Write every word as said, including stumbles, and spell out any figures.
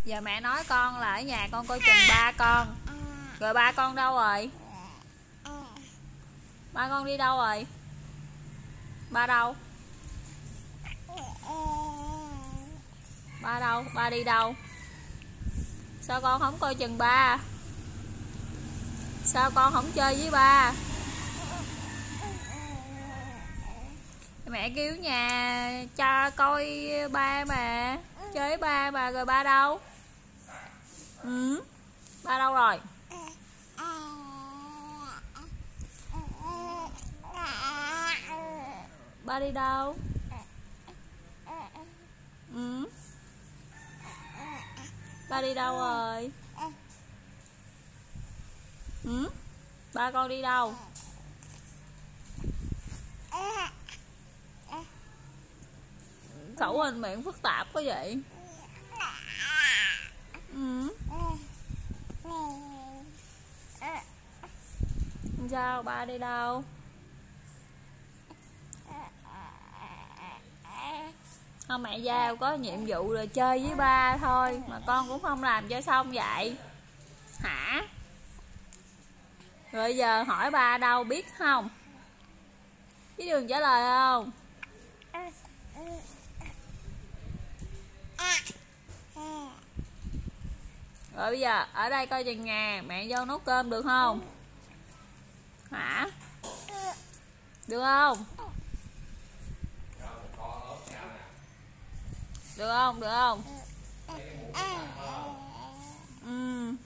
Giờ mẹ nói con là ở nhà con coi chừng ba con. Rồi ba con đâu rồi? Ba con đi đâu rồi? Ba đâu? Ba đâu? Ba đi đâu? Sao con không coi chừng ba? Sao con không chơi với ba? Mẹ kêu nhà cha coi ba mà, chơi với ba mà, rồi ba đâu? Ừ, ba đâu rồi? Ba đi đâu? Ừ, ba đi đâu rồi? Ừ, ba con đi đâu? Khẩu hình miệng phức tạp quá vậy. Ừ. Sao ba đi đâu? Không, mẹ giao có nhiệm vụ là chơi với ba thôi mà con cũng không làm cho xong vậy hả? Rồi giờ hỏi ba đâu biết không? Biết đường trả lời không? Rồi bây giờ ở đây coi chừng nhà, mẹ vô nấu cơm được không? Hả? Được không? Được không? Được không? Ừ.